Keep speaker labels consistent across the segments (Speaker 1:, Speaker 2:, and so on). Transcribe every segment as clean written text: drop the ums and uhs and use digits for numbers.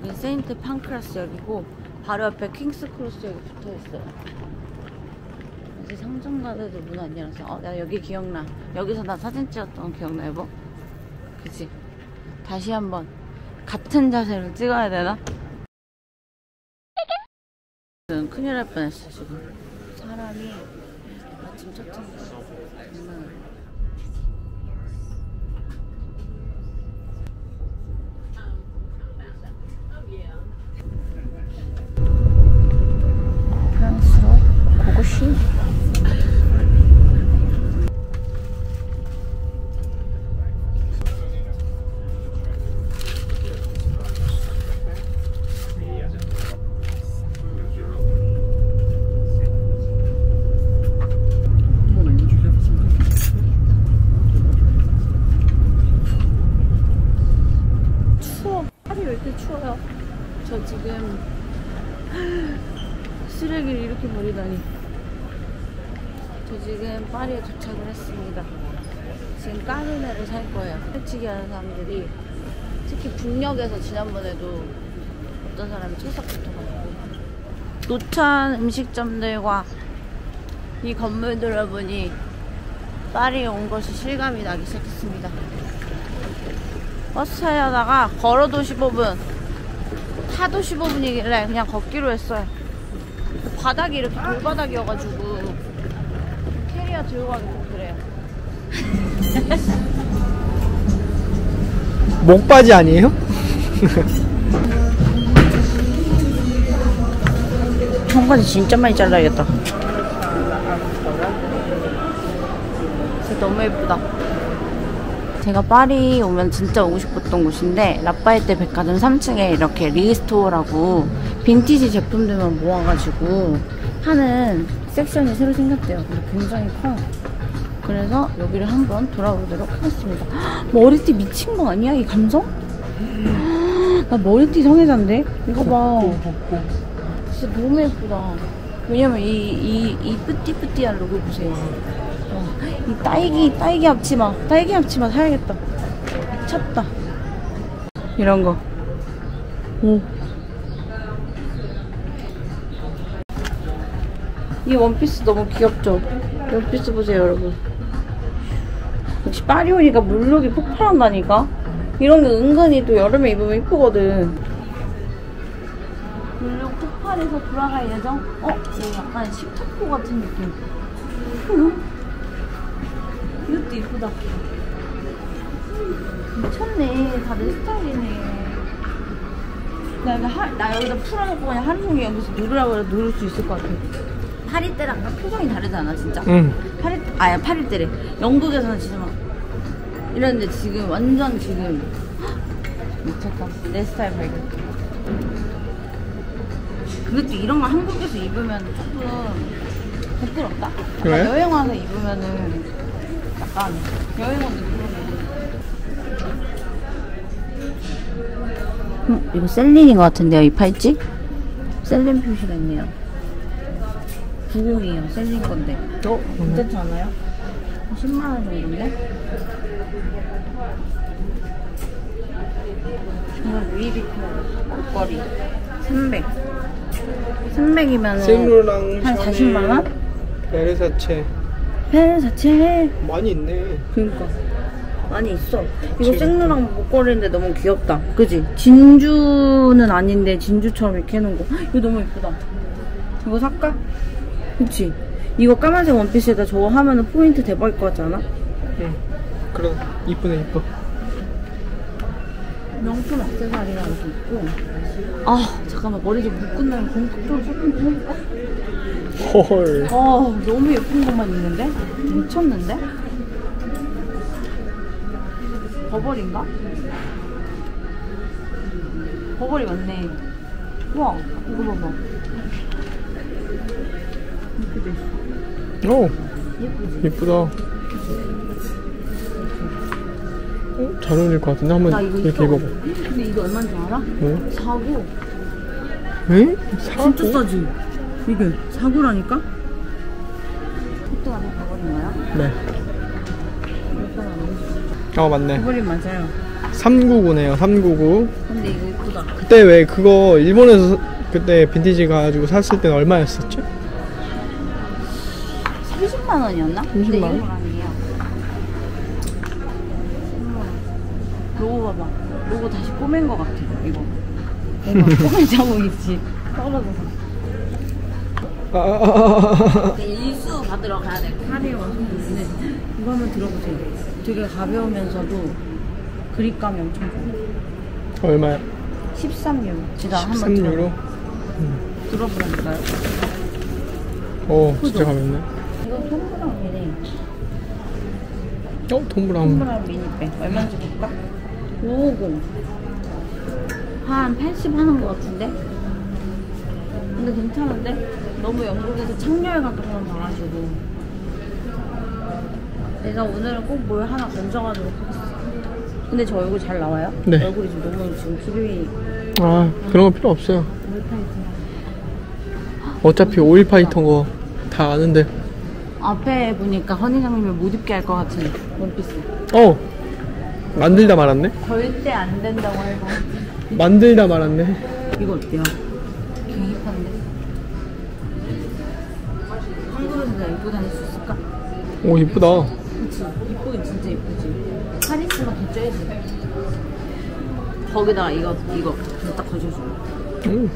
Speaker 1: 여기 세인트 판크라스역이고 바로 옆에 킹스크로스역이 붙어있어요. 이제 상점 가는데도 문 안 열어서 나 여기 기억나. 여기서 나 사진 찍었던 거 기억나 여보? 그치? 다시 한번 같은 자세로 찍어야 되나? 큰일 날 뻔했어 지금. 사람이 아침 첫 장난 아니야. 프랑스어 고고시. 왜 이렇게 추워요? 저 지금 쓰레기를 이렇게 버리다니. 저 지금 파리에 도착을 했습니다. 지금 까르네를 살 거예요. 헬치기 하는 사람들이 특히 북녘에서 지난번에도 어떤 사람이 철석 붙어가지고 노천 음식점들과 이 건물들을 보니 파리에 온 것이 실감이 나기 시작했습니다. 버스 타려다가 걸어도 15분 타도 15분이길래 그냥 걷기로 했어요. 바닥이 이렇게 돌바닥이어가지고 캐리어 들고 가기 좀 그래요.
Speaker 2: 목바지 아니에요?
Speaker 1: 청바지 진짜 많이 잘라야겠다. 진짜 너무 예쁘다. 제가 파리 오면 진짜 오고 싶었던 곳인데 라파에테 백화점 3층에 이렇게 리스토어라고 빈티지 제품들만 모아가지고 하는 섹션이 새로 생겼대요. 근데 굉장히 커요. 그래서 여기를 한번 돌아보도록 하겠습니다. 머리띠 미친 거 아니야? 이 감성? 나 머리띠 성애자인데? 이거 봐. 진짜 너무 예쁘다. 왜냐면 이 뿌띠뿌띠한 로고 보세요. 이 딸기 앞치마 사야겠다. 미쳤다. 이런 거. 오. 이 원피스 너무 귀엽죠? 원피스 보세요 여러분. 역시 파리 오니까 물욕이 폭발한다니까? 이런 게 은근히 또 여름에 입으면 이쁘거든. 물욕 폭발해서 돌아갈 예정? 이거 약간 식탁보 같은 느낌. 이것도 이쁘다. 미쳤네. 다 내 스타일이네. 나 여기다 풀어놓고 그냥 하루 종일 여기서 누르라고 해도 누를 수 있을 것 같아. 파리 때랑 표정이 다르잖아 진짜. 파리 때래. 영국에서는 진짜 막 이랬는데 지금 완전 지금 미쳤다. 내 스타일 발견. 그것도 이런 거 한국에서 입으면 조금 부끄럽다?
Speaker 2: 왜?
Speaker 1: 여행 와서 입으면은 약간 여행 와서 입으면 이거 셀린인 것 같은데요, 이 팔찌? 셀린 표시가 있네요. 90이에요, 셀린 건데. 괜찮지 않아요? 10만원 정도인데? 이거 루이비통 옷걸이 300이면은 한 40만원? 베르사체
Speaker 2: 많이 있네.
Speaker 1: 그러니까 많이 있어. 이거 생누랑 목걸이인데 너무 귀엽다. 그지? 진주는 아닌데 진주처럼 이렇게 해놓은 거. 이거 너무 예쁘다. 이거 살까? 그치? 이거 까만색 원피스에다 저거 하면은 포인트 대박일 것 같지 않아?
Speaker 2: 응. 그래. 이쁘네 이뻐.
Speaker 1: 명품 액세서리랑 이렇게 있고. 아 잠깐만 머리 좀 묶은다면 본격적으로 쇼핑 좀 해볼까?
Speaker 2: 헐.
Speaker 1: 너무 예쁜 것만 있는데? 미쳤는데? 버버리인가? 버버리 맞네. 우와 이거 봐봐. 이렇게 돼있어.
Speaker 2: 오.
Speaker 1: 예쁘지?
Speaker 2: 예쁘다. 잘 어울릴 것 같은데 한번 이렇게
Speaker 1: 있어.
Speaker 2: 입어봐.
Speaker 1: 근데 이거 얼마인지 알아?
Speaker 2: 응?
Speaker 1: 사고.
Speaker 2: 응? 사고?
Speaker 1: 진짜 싸지? 이게 사고라니까? 그때 가서 버버리인가요?
Speaker 2: 네. 맞네.
Speaker 1: 버버리 맞아요.
Speaker 2: 399네요. 399.
Speaker 1: 근데 이거 이쁘다.
Speaker 2: 그때 왜 그거 일본에서 그때 빈티지 가지고 샀을 때는 얼마였었지?
Speaker 1: 30만 원이었나?
Speaker 2: 30만
Speaker 1: 근데
Speaker 2: 원?
Speaker 1: 이건 아니에요. 로고 봐봐. 로고 다시 꼬맨 것 같아. 이거. 뭔가 꼬맨 자국 있지. 떨어져서. 일수 받으러 가야 돼. 파리에 와서 근데 이거 한번 들어보세요. 되게 가벼우면서도 그립감이 엄청 좋아.
Speaker 2: 얼마야?
Speaker 1: 13유로. 진짜 한번
Speaker 2: 13유로?
Speaker 1: 들어보라니까요.
Speaker 2: 오, 진짜 가볍네.
Speaker 1: 이거 톰브랑 미니.
Speaker 2: 톰브라운.
Speaker 1: 톰브랑 미니백. 얼마인지 볼까? 550. 한 80 하는 것 같은데? 근데 괜찮은데? 너무 영국에서 창렬 같은 봐가지고 내가 오늘은 꼭 뭘 하나 건져가지고 하겠어. 근데 저 얼굴 잘 나와요?
Speaker 2: 네.
Speaker 1: 얼굴이 지금 너무 지금 기름이
Speaker 2: 아, 그런 거 필요 없어요. 어차피 오일 파이터인 거 다 아는데.
Speaker 1: 앞에 보니까 허니장님을 못 입게 할 것 같은 원피스.
Speaker 2: 만들다 말았네?
Speaker 1: 절대 안 된다고 해서.
Speaker 2: 만들다 말았네.
Speaker 1: 이거 어때요? 되게 힙한데? 한국에서 내가 입고 다닐 수 있을까?
Speaker 2: 오, 이쁘다.
Speaker 1: 그치? 이쁘긴 진짜 이쁘지. 카리스마 더 쬐지. 거기다가 이거 딱 걸쳐줘. 그치?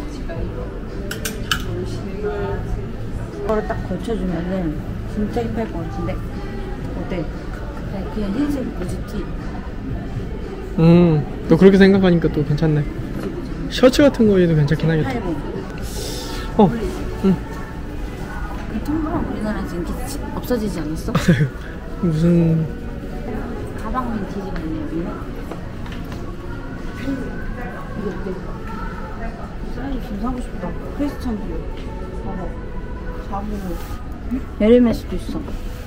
Speaker 1: 이거를 딱 걸쳐주면은 진짜 힙할 것 같은데? 어때? 그냥 흰색 무지티.
Speaker 2: 또 그렇게 생각하니까 또 괜찮네. 셔츠 같은 거에도 괜찮긴 하겠다.
Speaker 1: 80. 이 톰브랑 우리나라에서 인기 없어지지 않았어?
Speaker 2: 무슨
Speaker 1: 가방 빈티지가 있네요, 여기는. 이거 어때? 사이즈 좀 사고 싶다. 크리스찬 블루. 봐봐. 499. 에르메스도 있어.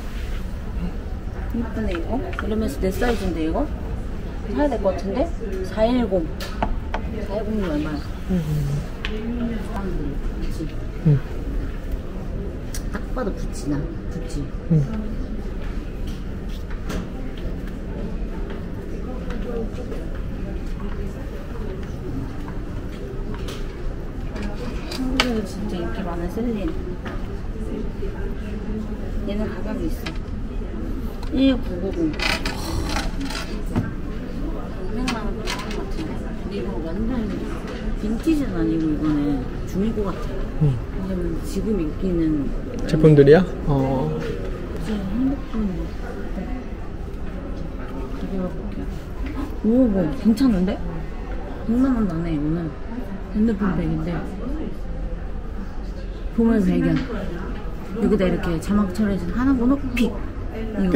Speaker 1: 이쁘네, 이거. 에르메스 내 사이즈인데, 이거? 사야 될 것 같은데? 410. 410이 얼마야? 그치? 딱 봐도 붙이나? 붙지? 한국에서 진짜 인기 많은 셀린. 얘는 가격이 있어. 1990. 500만 원 하는 것 같은데. 근데 이거 완전 빈티지는 아니고 이거는 중고 같아. 왜냐면 지금 인기는
Speaker 2: 제품들이야?
Speaker 1: 진짜 핸드폰. 가져볼게요. 오, 뭐 괜찮은데? 100만 원 나네 이거는. 핸드폰 백인데. 보물 발견. 여기다 이렇게 자막 처리해서 하나 번호 픽. 이거.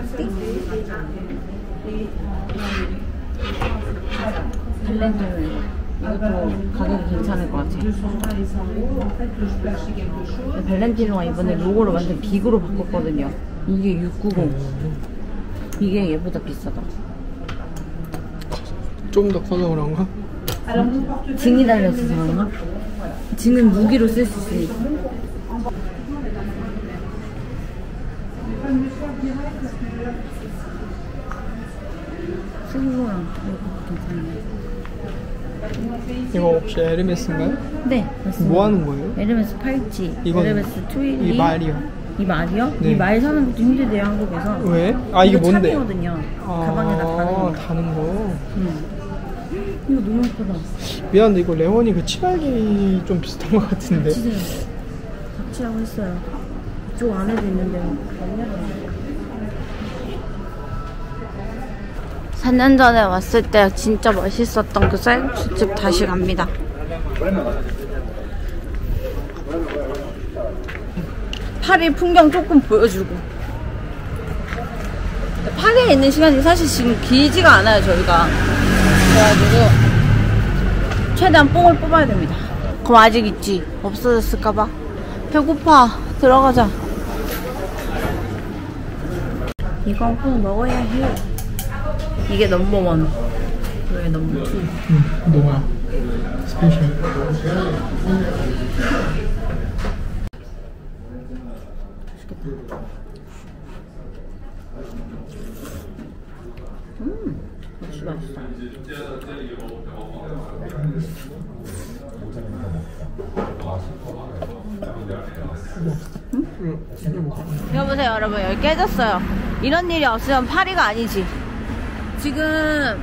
Speaker 1: 밸런티노 이것도 가격이 괜찮을 것 같아. 밸런티노가 이번에 로고를 완전 빅으로 바꿨거든요. 이게 690. 이게 얘보다 비싸다.
Speaker 2: 좀 더 커서 그런가?
Speaker 1: 징이 달려서 그런가? 징은 무기로 쓸 수 있으니까. 슬로랑 이거 괜찮네.
Speaker 2: 이거 혹시 에르메스인가요?
Speaker 1: 네, 맞습니다.
Speaker 2: 뭐 하는 거예요?
Speaker 1: 에르메스 팔찌,
Speaker 2: 이거는?
Speaker 1: 에르메스 트윌리.
Speaker 2: 이 말이요.
Speaker 1: 이 말이요?
Speaker 2: 네.
Speaker 1: 이 말 사는 것도 힘들대요, 한국에서.
Speaker 2: 왜? 아, 이게
Speaker 1: 이거
Speaker 2: 뭔데?
Speaker 1: 차기거든요. 가방에다 다는 거.
Speaker 2: 다는 거.
Speaker 1: 이거 너무 예쁘다.
Speaker 2: 미안한데 이거 레원이 그 치발기 좀 비슷한 것 같은데.
Speaker 1: 같이세요. 같이라고 했어요. 이쪽 안에도 있는데 안 열어요. 4년 전에 왔을 때 진짜 맛있었던 그 쌀국수집 다시 갑니다. 파리 풍경 조금 보여주고. 파리에 있는 시간이 사실 지금 길지가 않아요, 저희가. 그래가지고 최대한 뽕을 뽑아야 됩니다. 그럼 아직 있지? 없어졌을까봐. 배고파. 들어가자. 이건 꼭 먹어야 해. 이게 넘버원. 왜 넘버2?
Speaker 2: 뭐야? 스페셜.
Speaker 1: 역시 맛있어. 여보세요 여러분, 여기 깨졌어요. 이런 일이 없으면 파리가 아니지. 지금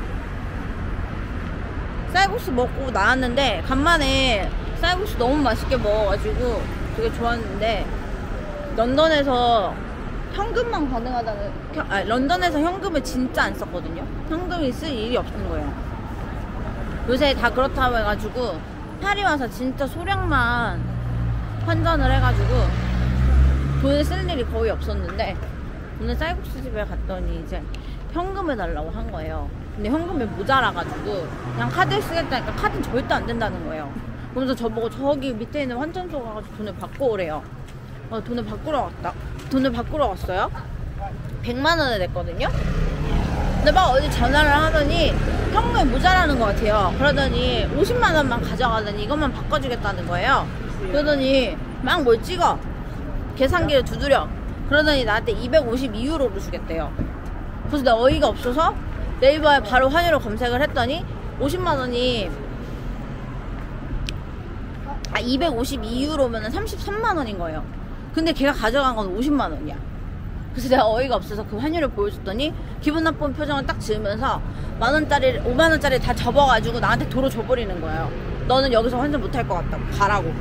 Speaker 1: 쌀국수 먹고 나왔는데 간만에 쌀국수 너무 맛있게 먹어가지고 되게 좋았는데, 런던에서 현금만 가능하다는, 런던에서 현금을 진짜 안 썼거든요. 현금이 쓸 일이 없는 거예요. 요새 다 그렇다고 해가지고 파리 와서 진짜 소량만 환전을 해가지고 돈을 쓸 일이 거의 없었는데, 오늘 쌀국수 집에 갔더니 이제 현금을 달라고 한 거예요. 근데 현금이 모자라가지고 그냥 카드 쓰겠다니까 카드는 절대 안 된다는 거예요. 그러면서 저보고 저기 밑에 있는 환전소 가가지고 돈을 바꿔 오래요. 돈을 바꾸러 갔어요. 100만 원을 냈거든요. 근데 막 어디 전화를 하더니 현금이 모자라는 것 같아요. 그러더니 50만 원만 가져가더니 이것만 바꿔주겠다는 거예요. 그러더니 막 뭘 찍어, 계산기를 두드려. 그러더니 나한테 252유로를 주겠대요. 그래서 내가 어이가 없어서 네이버에 바로 환율을 검색을 했더니 50만 원이 252유로면 33만 원인 거예요. 근데 걔가 가져간 건 50만 원이야. 그래서 내가 어이가 없어서 그 환율을 보여줬더니 기분 나쁜 표정을 딱 지으면서 5만 원짜리 다 접어가지고 나한테 도로 줘버리는 거예요. 너는 여기서 환전 못할 것 같다고, 가라고.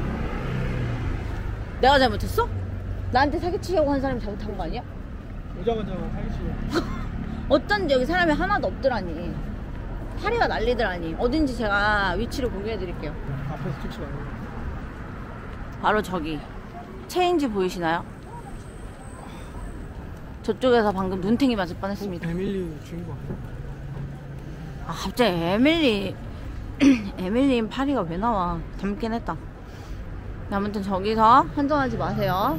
Speaker 1: 내가 잘못했어? 나한테 사기치려고 한 사람이 잘못한 거 아니야?
Speaker 2: 오자마자 사기치고.
Speaker 1: 어쩐지 여기 사람이 하나도 없더라니. 파리가 난리더라니. 어딘지 제가 위치를 공유해드릴게요.
Speaker 2: 앞에서 찍지 말고.
Speaker 1: 바로 저기 체인지 보이시나요? 저쪽에서 방금 눈탱이 맞을 뻔했습니다.
Speaker 2: 에밀리 주인공 아니야?
Speaker 1: 아 갑자기 에밀리인 파리가 왜 나와. 닮긴 했다. 아무튼 저기서 환전하지 마세요.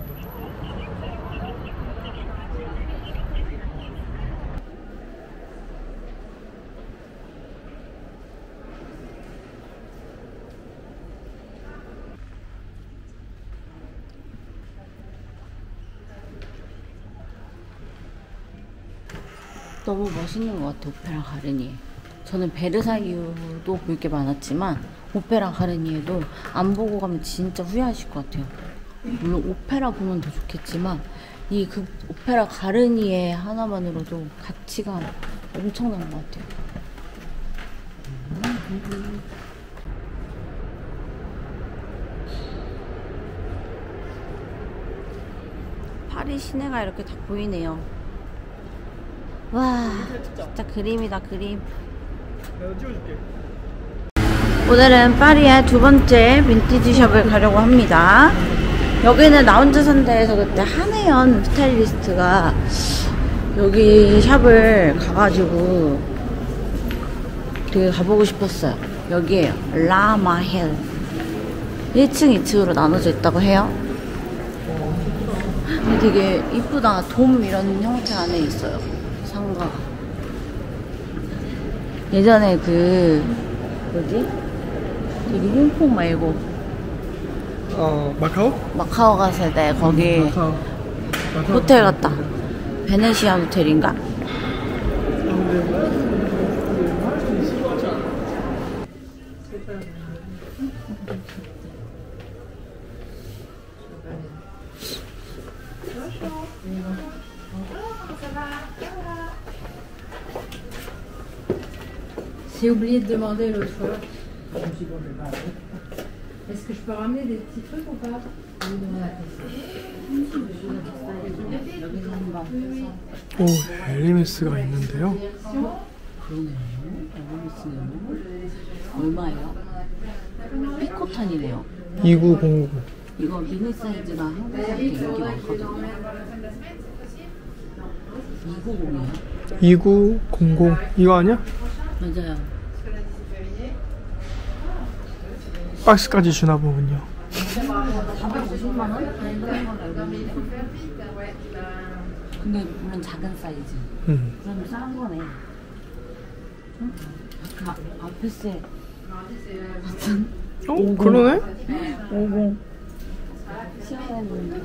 Speaker 1: 너무 멋있는 것 같아, 오페라 가르니에. 저는 베르사유도 볼 게 많았지만 오페라 가르니에도 안 보고 가면 진짜 후회하실 것 같아요. 물론 오페라 보면 더 좋겠지만 이 오페라 가르니에 하나만으로도 가치가 엄청난 것 같아요. 파리 시내가 이렇게 다 보이네요. 와, 진짜 그림이다, 그림.
Speaker 2: 내가 찍어줄게.
Speaker 1: 오늘은 파리의 두 번째 빈티지 샵을 가려고 합니다. 여기는 나 혼자 산다에서 그때 한혜연 스타일리스트가 여기 샵을 가가지고 되게 가보고 싶었어요. 여기에요. 라마헬. 1층, 2층으로 나눠져 있다고 해요. 근데 되게 이쁘다. 돔 이런 형태 안에 있어요. 상가가. 예전에 뭐지? 저기 홍콩 말고
Speaker 2: 마카오?
Speaker 1: 마카오 갔을 때 거기
Speaker 2: 마카오.
Speaker 1: 호텔 갔다. 베네시아 호텔인가?
Speaker 3: J'ai oublié de demander l'autre fois. Est-ce que je peux ramener des petits trucs ou pas?
Speaker 2: 오, 에르메스가 있는데요.
Speaker 1: 그러네. 얼마예요? 피코탄이네요.
Speaker 2: 2909.
Speaker 1: 이거 미니 사이즈가 한국에서 인기 많거든요. 290이에요?
Speaker 2: 2900. 이거 아니야?
Speaker 1: 맞아요.
Speaker 2: 박스까지 주나 보군요.
Speaker 1: 450만 원? 근데 물론 작은 사이즈. 그럼 싼 거네. 응? 아페세 같은?
Speaker 2: 그러네?
Speaker 1: 50. 시원했는데.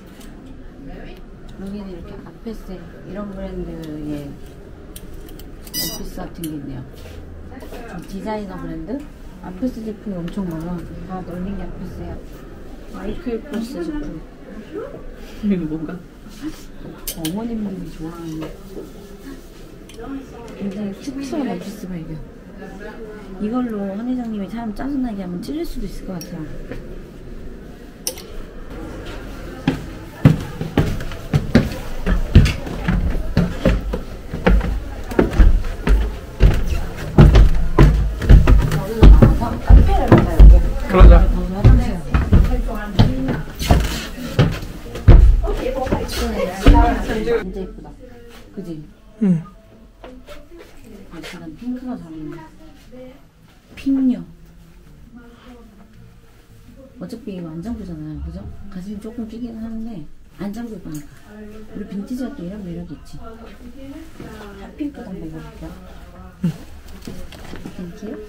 Speaker 1: 여기는 이렇게 아페세 이런 브랜드의 원피스 같은 게 있네요. 좀 디자이너 브랜드? 아프스 제품이 엄청 많아. 다 널링이 아프스야. 마이클 플러스 제품. 이거 뭔가 어머님들이 좋아하는 굉장히 특수한 원피스 발견. 이걸로 한 회장님이 사람 짜증나게 하면 찔릴 수도 있을 것 같아요.
Speaker 2: 그러자.
Speaker 1: 진짜 예쁘다. 그지?
Speaker 2: 응.
Speaker 1: 난 핑크가 잘 어울려. 핑녀. 어차피 이거 안 잠그잖아요. 그죠? 가슴이 조금 끼긴 하는데 안 잠글 거니까. 우리 빈티지가 또 이런 매력이 있지. 핫핑크도 한번 입어볼게요. 땡큐.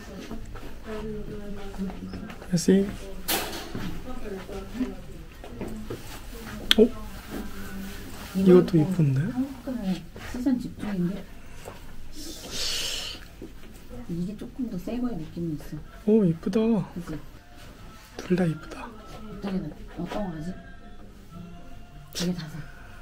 Speaker 2: 다시. 어? 이것도 이쁜데?
Speaker 1: 한국과의 시선 집중인데 이게 조금 더 새거의 느낌이 있어.
Speaker 2: 오, 이쁘다.
Speaker 1: 그치?
Speaker 2: 둘 다 이쁘다.
Speaker 1: 어떻게 어떤 거 하지? 이게 다 사.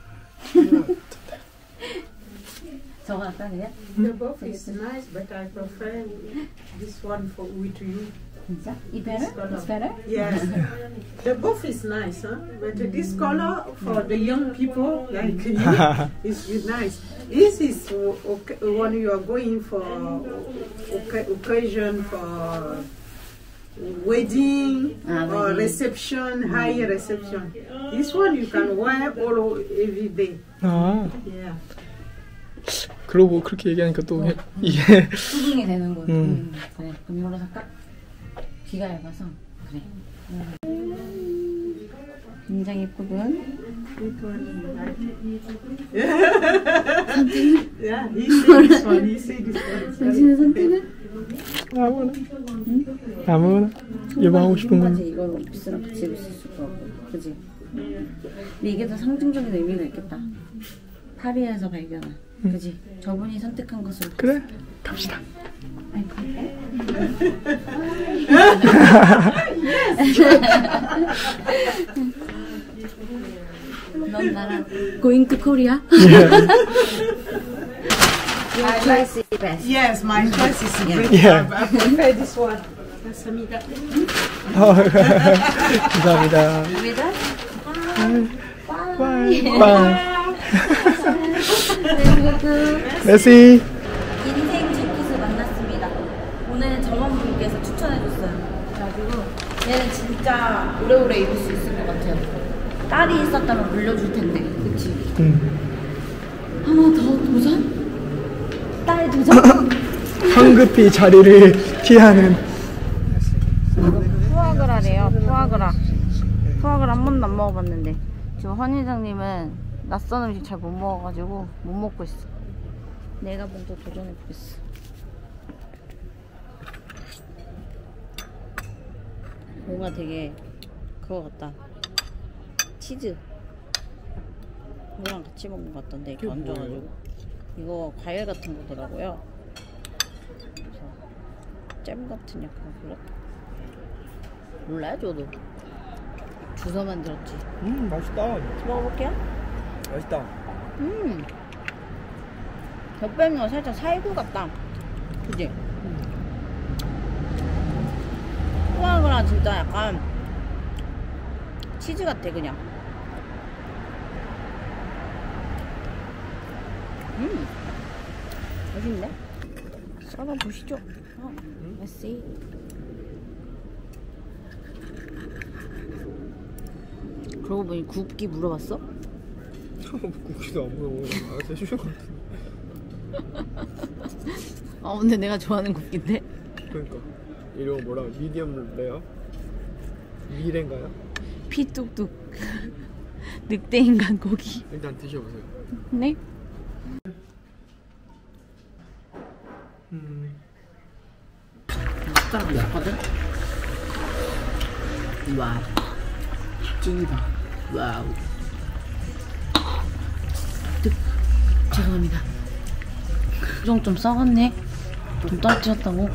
Speaker 1: 저거 할까 그냥?
Speaker 4: The both is nice, but I prefer this one for with you.
Speaker 1: 진짜? 이 better? It's better?
Speaker 4: Yes, the both is nice, huh? But this color for the young people like you is nice. This is when you are going for occasion for wedding or reception, high reception. This one you can wear all every day.
Speaker 2: 아,
Speaker 4: Yeah.
Speaker 2: 그러고 그렇게 얘기하니까 또 이게
Speaker 1: 수긍이 되는 거야. 그래. 그럼 이걸로 살까? 귀가 얇아서 그래. 굉장히 예쁘군.
Speaker 4: Yeah, he said this one. He said this one.
Speaker 1: 당신의 선택은?
Speaker 2: 아무나. 아무나. 이거 하고 싶은 건.
Speaker 1: 이거 원피스랑 같이 입을 수 있을 것 같고, 그지? 근데 이게 더 상징적인 의미가 있겠다. 파리에서 발견한, 그지? 저분이 선택한 것을.
Speaker 2: 그래, 갑시다.
Speaker 1: 넌 나랑 going to Korea? Your choice is best.
Speaker 4: Yes, my choice is great.
Speaker 2: Yeah.
Speaker 4: I prefer this one. Samida.
Speaker 2: 감사합니다.
Speaker 1: With us?
Speaker 2: 빠이.
Speaker 1: 네,
Speaker 2: 메시.
Speaker 1: 인생 재킷을 만났습니다. 오늘 점원분께서 추천해줬어요. 그래가지고 얘는 진짜 오래오래 입을 수 있을 것 같아요. 딸이 있었다면 물려줄 텐데, 그치? 하나 더 도전? 딸 도전?
Speaker 2: 황급히 자리를 피하는.
Speaker 1: 이거 푸아그라래요. 푸아그라. 푸아그라 한 번도 안 먹어봤는데 지금 환 회장님은 낯선 음식 잘 못 먹어가지고 못 먹고 있어. 내가 먼저 도전해보겠어. 뭔가 되게 그거 같다. 치즈 이거랑 같이 먹는 것 같던데 이렇게 얹어가지고. 이거 과일 같은 거더라고요. 그래서 잼 같은 약간 그런? 몰라요 저도. 주워 만들었지.
Speaker 2: 맛있다.
Speaker 1: 먹어볼게요.
Speaker 2: 맛있다.
Speaker 1: 겉뱀이가 살짝 살구 같다. 그지? 푸아그라 진짜 약간 치즈 같아 그냥. 맛있네. 썰어보시죠. Let's see. 그러고 보니 굽기 물어봤어?
Speaker 2: 국기도 안 물어보고 알아서 해주신 것 같은데.
Speaker 1: 근데 내가 좋아하는 굽기인데?
Speaker 2: 그러니까 이런 거 뭐라고 미디엄 레어? 미레인가요?
Speaker 1: 피 뚝뚝 늑대인간 고기.
Speaker 2: 일단 드셔보세요.
Speaker 1: 네? 숟가락 넣었거든? 와우 찐이다. 와우. 죄송합니다. 표정 좀 썩었네. 좀 떨어뜨렸다고.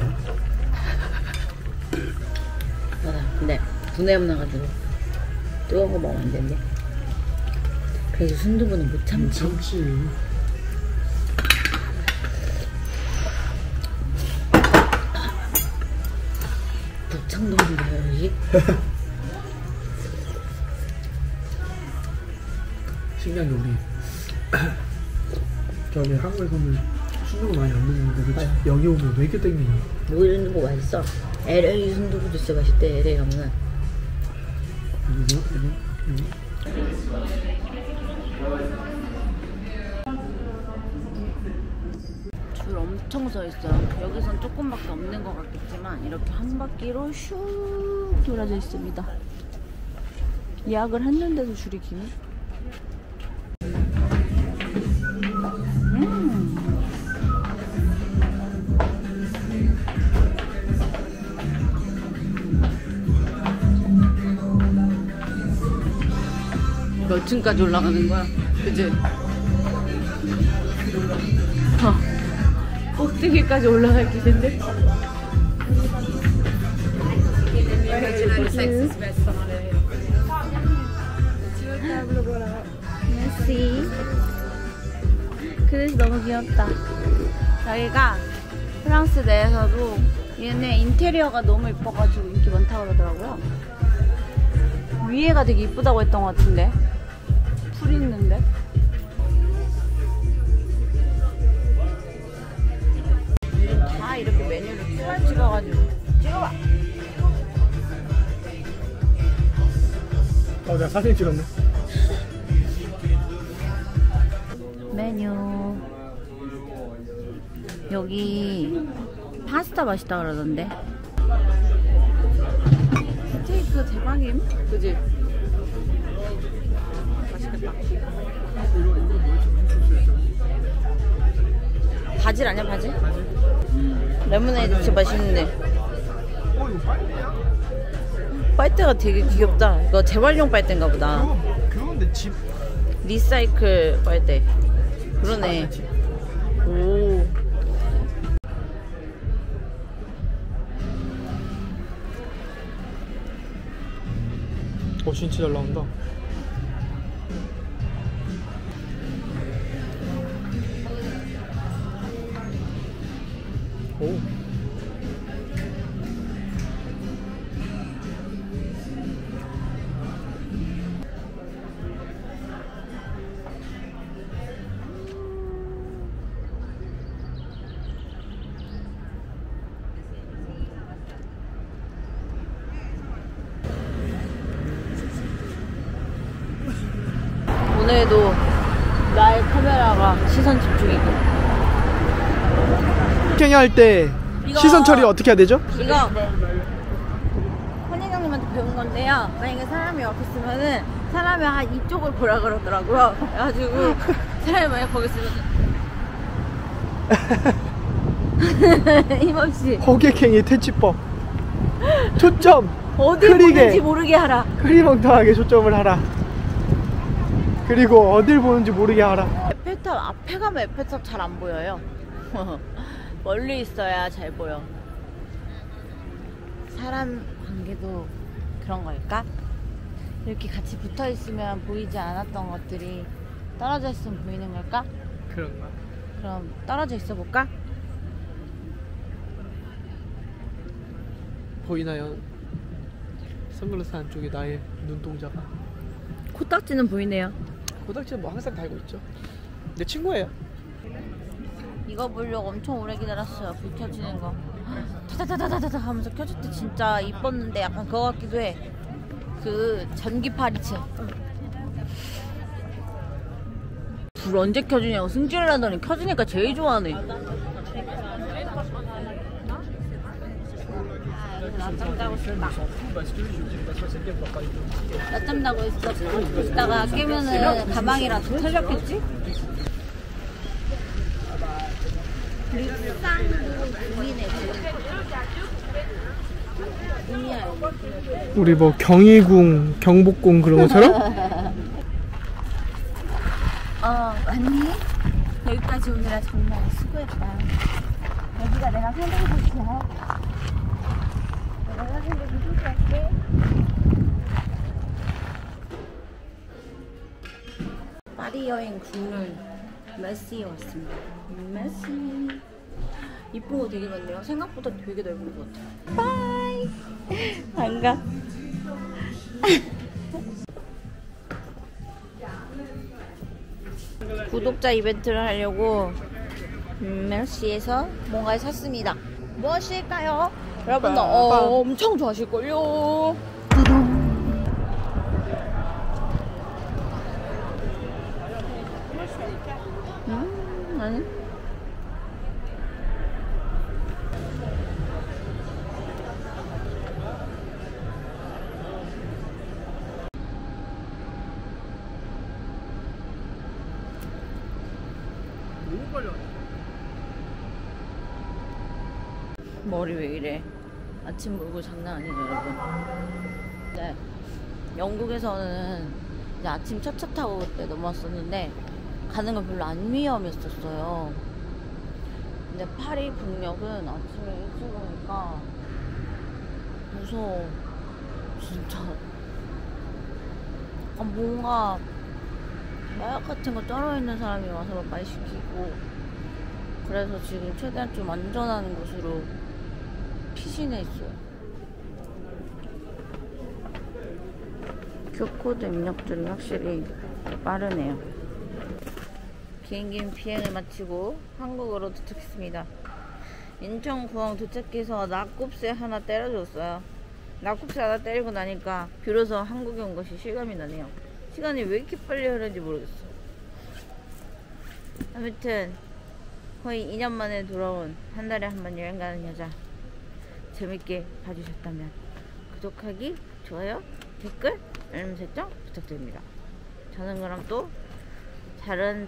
Speaker 1: 맞아. 근데 분해염 나가지고 뜨거운 거 먹으면 안 된대. 그래서 순두부는 못 참지.
Speaker 2: 참지.
Speaker 1: 북창동인데요 여기?
Speaker 2: 신기한 게 우리 저기 한국에서는 순두부 많이 안 먹는데 그치? 여기 오면 왜 이렇게 땡기냐.
Speaker 1: 여기 순두부 맛있어. LA 순두부도 진짜 맛있대. LA 가면은. 줄 엄청 서 있어요. 여기선 조금밖에 없는 것 같겠지만 이렇게 한 바퀴로 슉 돌아져 있습니다. 예약을 했는데도 줄이 기네. 몇 층까지 올라가는 거야? 그치? 꼭대기까지 올라갈 기세인데? 메시. 그래서 너무 귀엽다. 여기가 프랑스 내에서도 얘네 인테리어가 너무 이뻐가지고 인기 많다고 그러더라고요. 위에가 되게 이쁘다고 했던 것 같은데? 풀 있는데? 다 이렇게 메뉴를 QR 찍어가지고 찍어봐!
Speaker 2: 내가 사진 찍었네.
Speaker 1: 메뉴. 여기 파스타 맛있다 그러던데. 스테이크 대박임? 그지? 맛있겠다. 바질 아니야 바질? 레모네이드 진짜 맛있는데.
Speaker 2: 이거 빨대야?
Speaker 1: 빨대가 되게 귀엽다. 이거 재활용 빨대인가 보다.
Speaker 2: 그건데 집.
Speaker 1: 리사이클 빨대. 그러네. 오.
Speaker 2: 진짜 잘 나온다. 오.
Speaker 1: 오늘도 나의 카메라가 시선 집중이고.
Speaker 2: 깽이 할 때
Speaker 1: 이거-
Speaker 2: 시선 처리 어떻게 해야 되죠?
Speaker 1: 이거 선생님한테 배운 건데요. 만약에 사람이 옆에 있으면은 사람이 한 이쪽을 보라 그러더라고요. 그래가지고 사람이 만약 거기 있으면 힘없이
Speaker 2: 호객행위 퇴치법. 초점
Speaker 1: 어디
Speaker 2: 흐리게.
Speaker 1: 보는지 모르게 하라.
Speaker 2: 흐리멍텅하게 초점을 하라. 그리고 어딜 보는지 모르게 하라.
Speaker 1: 에펠탑 앞에 가면 에펠탑 잘 안 보여요. 멀리 있어야 잘 보여. 사람 관계도 그런 걸까? 이렇게 같이 붙어 있으면 보이지 않았던 것들이 떨어져 있으면 보이는 걸까?
Speaker 2: 그런가?
Speaker 1: 그럼 떨어져 있어 볼까?
Speaker 2: 보이나요? 선글라스 안쪽에 나의 눈동자가.
Speaker 1: 코딱지는 보이네요.
Speaker 2: 고닥지는 뭐 항상 달고 있죠. 내 친구예요.
Speaker 1: 이거 보려고 엄청 오래 기다렸어요. 불 켜지는 거. 타다다다다다 하면서 켜질 때 진짜 이뻤는데 약간 그거 같기도 해. 그 전기 파리채. 불 언제 켜주냐고 승질을 하더니 켜주니까 제일 좋아하네. 낮잠 자고 있다. 낮잠 자고 있어. 있다가 깨면은 가방이라도 털렸겠지?
Speaker 2: 우리 뭐 경희궁, 경복궁 그런 것처럼?
Speaker 1: 왔니? 여기까지 날씨 오느라 정말 수고했다. 여기가 내가 살던 곳이야. 내가 사는 곳을 소개할게. 파리 여행 국룰 메시에 왔습니다. 메시. 이쁜 거 되게 많네요. 생각보다 되게 넓은 것 같아요. 바이. 반가. 구독자 이벤트를 하려고 메시에서 뭔가를 샀습니다. 무엇일까요? 여러분들 엄청 좋아하실걸요. 두둥. 아니.
Speaker 2: 너무 빨리 왔네.
Speaker 1: 머리 왜 이래? 아침 몰고 장난 아니죠, 여러분? 네. 영국에서는 이제 아침 첫 차 타고 그때 넘어왔었는데 가는 건 별로 안 위험했었어요. 근데 파리 북녘은 아침에 일찍 오니까 무서워. 진짜. 뭔가 마약 같은 거 떨어있는 사람이 와서 말 시키고, 그래서 지금 최대한 좀 안전한 곳으로 피신해 있어요. Q코드 입력들이 확실히 빠르네요. 비행기는 비행을 마치고 한국으로 도착했습니다. 인천공항 도착해서 낙곱새 하나 때려줬어요. 낙곱새 하나 때리고 나니까 비로소 한국에 온 것이 실감이 나네요. 시간이 왜 이렇게 빨리 흐르는지 모르겠어. 아무튼 거의 2년 만에 돌아온 한 달에 한 번 여행 가는 여자, 재밌게 봐주셨다면 구독하기, 좋아요, 댓글, 알림 설정 부탁드립니다. 저는 그럼 또 다른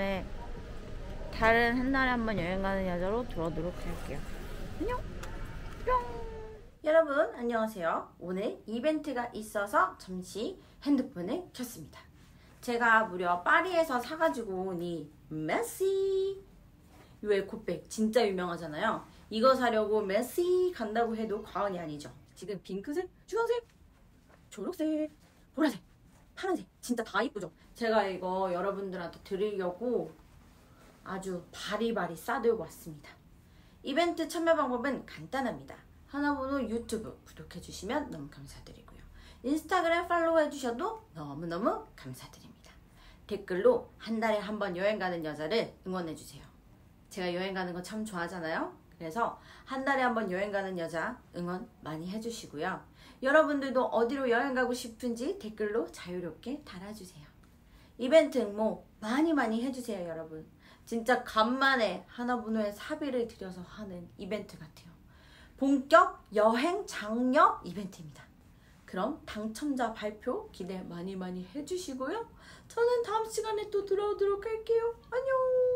Speaker 1: 한 달에 한 번 여행 가는 여자로 돌아오도록 할게요. 안녕. 뿅. 여러분 안녕하세요. 오늘 이벤트가 있어서 잠시 핸드폰을 켰습니다. 제가 무려 파리에서 사가지고 온 이 메시 이 에코백 진짜 유명하잖아요. 이거 사려고 메시 간다고 해도 과언이 아니죠. 지금 핑크색, 주황색, 초록색, 보라색, 파란색 진짜 다 이쁘죠. 제가 이거 여러분들한테 드리려고 아주 바리바리 싸들고 왔습니다. 이벤트 참여 방법은 간단합니다. 하나번호 유튜브 구독해주시면 너무 감사드리고요. 인스타그램 팔로우 해주셔도 너무너무 감사드립니다. 댓글로 한 달에 한 번 여행 가는 여자를 응원해주세요. 제가 여행 가는 거 참 좋아하잖아요. 그래서 한 달에 한 번 여행 가는 여자 응원 많이 해주시고요. 여러분들도 어디로 여행 가고 싶은지 댓글로 자유롭게 달아주세요. 이벤트 응모 많이 해주세요, 여러분. 진짜 간만에 하나번호에 사비를 들여서 하는 이벤트 같아요. 본격 여행 장려 이벤트입니다. 그럼 당첨자 발표 기대 많이 해주시고요. 저는 다음 시간에 또 돌아오도록 할게요. 안녕.